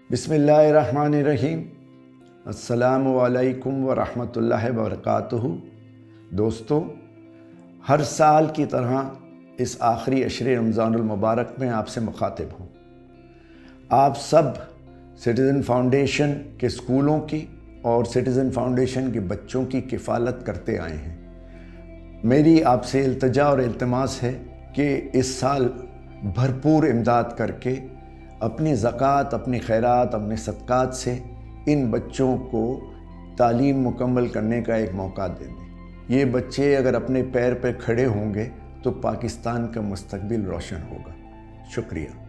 बिस्मिल्लाहिर्रहमानिर्रहीम। अस्सलामु अलैकुम व रहमतुल्लाहि व बरकातुहू। दोस्तों, हर साल की तरह इस आखिरी अशरे रमज़ानुल मुबारक में आपसे मुखातिब हूँ। आप सब सिटीज़न फाउंडेशन के स्कूलों की और सिटीज़न फाउंडेशन के बच्चों की किफ़ालत करते आए हैं। मेरी आपसे इल्तिजा और इल्तिमास है कि इस साल भरपूर इमदाद करके अपनी ज़कात, अपनी खैरात, अपने सदक़ात से इन बच्चों को तालीम मुकम्मल करने का एक मौका दे दें। ये बच्चे अगर अपने पैर पर खड़े होंगे तो पाकिस्तान का मुस्तकबिल रोशन होगा। शुक्रिया।